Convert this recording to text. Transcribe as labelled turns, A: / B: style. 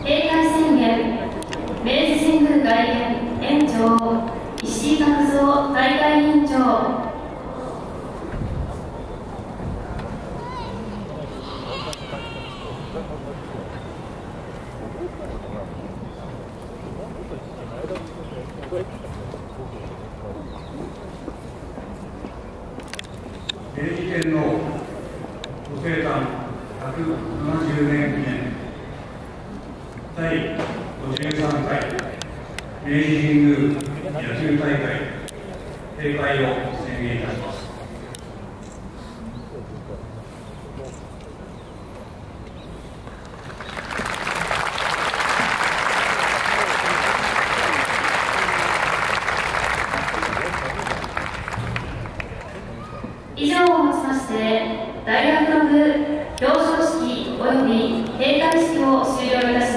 A: 閉会宣言、明治神宮外苑園長、石井角三大会委員長。
B: 明治天皇ご生誕170年記念第53回明治神宮野球大会閉会を宣言いたします。
A: 以上をもちまして大学の部表彰式及び閉会式を終了いたします。